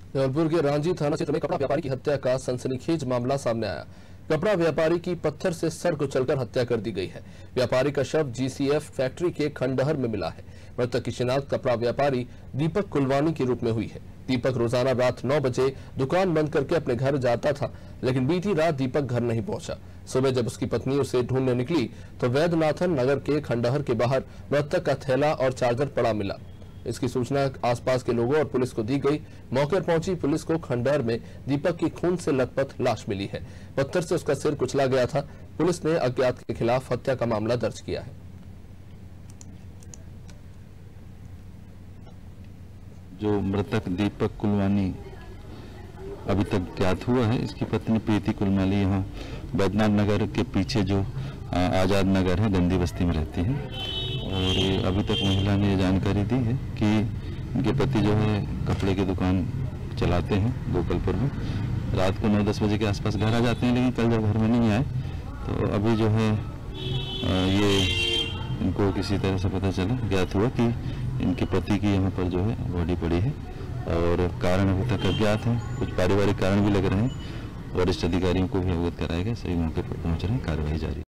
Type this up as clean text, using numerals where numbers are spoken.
जबलपुर के रांझी थाना क्षेत्र में कपड़ा व्यापारी की हत्या का सनसनीखेज मामला सामने आया। कपड़ा व्यापारी की पत्थर से सर कुचलकर हत्या कर दी गई है। व्यापारी का शव जीसीएफ फैक्ट्री के खंडहर में मिला है। मृतक की शिनाख्त कपड़ा व्यापारी दीपक कुलवानी के रूप में हुई है। दीपक रोजाना रात 9 बजे दुकान बंद करके अपने घर जाता था, लेकिन बीती रात दीपक घर नहीं पहुंचा। सुबह जब उसकी पत्नी उसे ढूंढने निकली तो वैद्यनाथन नगर के खंडहर के बाहर मृतक का थैला और चार्जर पड़ा मिला। इसकी सूचना आसपास के लोगों और पुलिस को दी गई। मौके पर पहुंची पुलिस को खंडहर में दीपक की खून से लथपथ लाश मिली है। पत्थर से उसका सिर कुचला गया था। पुलिस ने अज्ञात के खिलाफ हत्या का मामला दर्ज किया है। जो मृतक दीपक कुलवानी अभी तक ज्ञात हुआ है, इसकी पत्नी प्रीति कुलवानी यहाँ बैद्यनाथ नगर के पीछे जो आजाद नगर है, गंदी बस्ती में रहती है। और अभी तक महिला ने जानकारी दी है कि इनके पति जो है कपड़े की दुकान चलाते हैं गोपालपुर में। रात को 9-10 बजे के आसपास घर आ जाते हैं, लेकिन कल जब घर में नहीं आए तो अभी जो है ये इनको किसी तरह से पता चला, ज्ञात हुआ कि इनके पति की यहाँ पर जो है बॉडी पड़ी है और कारण अभी तक अज्ञात है। कुछ पारिवारिक कारण भी लग रहे हैं। वरिष्ठ अधिकारियों को भी अवगत कराया गया, सही मौके पर पहुँच रहे हैं, कार्रवाई जारी।